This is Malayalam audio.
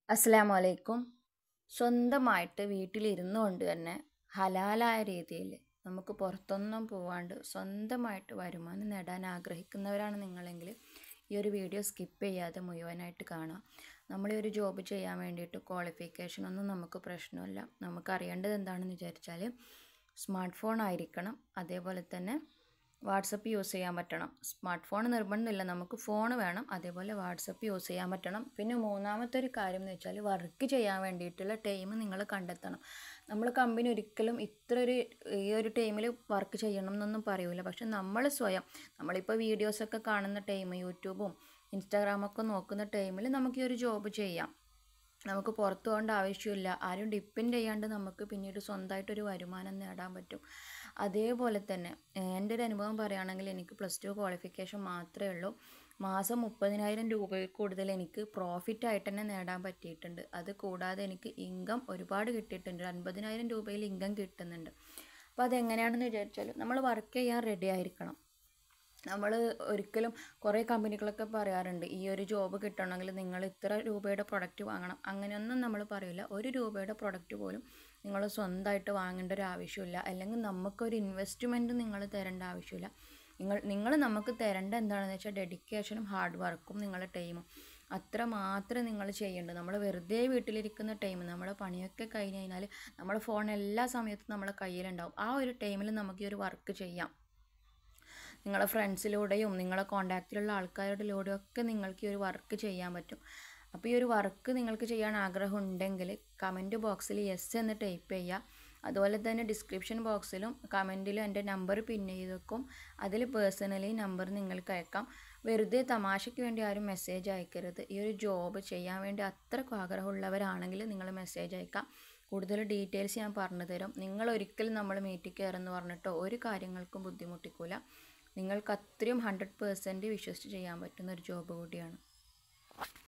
അസ്സലാമു അലൈക്കും. സ്വന്തമായിട്ട് വീട്ടിലിരുന്നു കൊണ്ട് തന്നെ ഹലാലായ രീതിയിൽ നമുക്ക് പുറത്തൊന്നും പോവാണ്ട് സ്വന്തമായിട്ട് വരുമാനം നേടാൻ ആഗ്രഹിക്കുന്നവരാണ് നിങ്ങളെങ്കിൽ ഈ ഒരു വീഡിയോ സ്കിപ്പ് ചെയ്യാതെ മുഴുവനായിട്ട് കാണാം. നമ്മൾ ഈ ഒരു ജോബ് ചെയ്യാൻ വേണ്ടിയിട്ട് ക്വാളിഫിക്കേഷനൊന്നും നമുക്ക് പ്രശ്നമില്ല. നമുക്ക് അറിയേണ്ടത് എന്താണെന്ന് വിചാരിച്ചാൽ സ്മാർട്ട് ഫോൺ ആയിരിക്കണം, അതേപോലെ തന്നെ വാട്സപ്പ് യൂസ് ചെയ്യാൻ പറ്റണം. സ്മാർട്ട് ഫോൺ നിർബന്ധമില്ല, നമുക്ക് ഫോൺ വേണം, അതേപോലെ വാട്സപ്പ് യൂസ് ചെയ്യാൻ പറ്റണം. പിന്നെ മൂന്നാമത്തെ ഒരു കാര്യം എന്ന് വെച്ചാൽ വർക്ക് ചെയ്യാൻ വേണ്ടിയിട്ടുള്ള ടൈം നിങ്ങൾ കണ്ടെത്തണം. നമ്മൾ കമ്പനി ഒരിക്കലും ഈ ഒരു ടൈമിൽ വർക്ക് ചെയ്യണം എന്നൊന്നും പറയൂല. പക്ഷെ നമ്മൾ സ്വയം നമ്മളിപ്പോൾ വീഡിയോസൊക്കെ കാണുന്ന ടൈം, യൂട്യൂബും ഇൻസ്റ്റാഗ്രാമൊക്കെ നോക്കുന്ന ടൈമിൽ നമുക്ക് ഈ ഒരു ജോബ് ചെയ്യാം. നമുക്ക് പുറത്തു പോകേണ്ട ആവശ്യമില്ല, ആരും ഡിപ്പെൻഡ് ചെയ്യാണ്ട് നമുക്ക് പിന്നീട് സ്വന്തമായിട്ടൊരു വരുമാനം നേടാൻ പറ്റും. അതേപോലെ തന്നെ എൻ്റെ ഒരു അനുഭവം പറയുകയാണെങ്കിൽ എനിക്ക് +2 ക്വാളിഫിക്കേഷൻ മാത്രമേ ഉള്ളൂ. മാസം 30,000 രൂപയിൽ കൂടുതൽ എനിക്ക് പ്രോഫിറ്റായിട്ട് തന്നെ നേടാൻ പറ്റിയിട്ടുണ്ട്. അത് കൂടാതെ എനിക്ക് ഇൻകം ഒരുപാട് കിട്ടിയിട്ടുണ്ട്. 50,000 രൂപയിൽ ഇൻകം കിട്ടുന്നുണ്ട്. അപ്പോൾ അതെങ്ങനെയാണെന്ന് വിചാരിച്ചാൽ നമ്മൾ വർക്ക് ചെയ്യാൻ റെഡി ആയിരിക്കണം. നമ്മൾ ഒരിക്കലും കുറേ കമ്പനികളൊക്കെ പറയാറുണ്ട് ഈ ഒരു ജോബ് കിട്ടണമെങ്കിൽ നിങ്ങൾ ഇത്ര രൂപയുടെ പ്രൊഡക്റ്റ് വാങ്ങണം. അങ്ങനെയൊന്നും നമ്മൾ പറയില്ല. 1 രൂപയുടെ പ്രൊഡക്റ്റ് പോലും നിങ്ങൾ സ്വന്തമായിട്ട് വാങ്ങേണ്ട ഒരു ആവശ്യമില്ല, അല്ലെങ്കിൽ നമുക്കൊരു ഇൻവെസ്റ്റ്മെൻറ്റ് നിങ്ങൾ തരേണ്ട ആവശ്യമില്ല. നിങ്ങൾ നമുക്ക് തരേണ്ട എന്താണെന്ന് വെച്ചാൽ ഡെഡിക്കേഷനും ഹാർഡ് വർക്കും നിങ്ങളുടെ ടൈമും അത്ര മാത്രമേ നിങ്ങൾ ചെയ്യേണ്ടത്. നമ്മൾ വെറുതെ വീട്ടിലിരിക്കുന്ന ടൈം, നമ്മുടെ പണിയൊക്കെ കഴിഞ്ഞ് കഴിഞ്ഞാൽ നമ്മുടെ ഫോൺ എല്ലാ സമയത്തും നമ്മുടെ കയ്യിലുണ്ടാവും. ആ ഒരു ടൈമിൽ നമുക്ക് ഈ ഒരു വർക്ക് ചെയ്യാം. നിങ്ങളെ ഫ്രണ്ട്സിലൂടെയും നിങ്ങളെ കോൺടാക്റ്റിലുള്ള ആൾക്കാരുടെ ഒക്കെ നിങ്ങൾക്ക് ഈ ഒരു വർക്ക് ചെയ്യാൻ പറ്റും. അപ്പോൾ ഈ ഒരു വർക്ക് നിങ്ങൾക്ക് ചെയ്യാൻ ആഗ്രഹം ഉണ്ടെങ്കിൽ കമൻറ്റ് ബോക്സിൽ യെസ് എന്ന് ടൈപ്പ് ചെയ്യുക. അതുപോലെ തന്നെ ഡിസ്ക്രിപ്ഷൻ ബോക്സിലും കമൻറ്റിലും എൻ്റെ നമ്പർ പിൻ ചെയ്ത് വെക്കും. അതിൽ പേഴ്സണലി നമ്പർ നിങ്ങൾക്ക് അയക്കാം. വെറുതെ തമാശയ്ക്ക് വേണ്ടി ആരും മെസ്സേജ് അയക്കരുത്. ഈ ഒരു ജോബ് ചെയ്യാൻ വേണ്ടി അത്രയ്ക്ക് ആഗ്രഹമുള്ളവരാണെങ്കിൽ നിങ്ങൾ മെസ്സേജ് അയക്കാം. കൂടുതൽ ഡീറ്റെയിൽസ് ഞാൻ പറഞ്ഞു തരും. നിങ്ങൾ ഒരിക്കലും നമ്മൾ മീറ്റിൽ കയറുമെന്ന് പറഞ്ഞിട്ടോ ഒരു കാര്യങ്ങൾക്കും ബുദ്ധിമുട്ടിക്കില്ല. നിങ്ങൾക്ക് അത്രയും 100% വിശ്വസിച്ച് ചെയ്യാൻ പറ്റുന്ന ഒരു ജോബ് കൂടിയാണ്.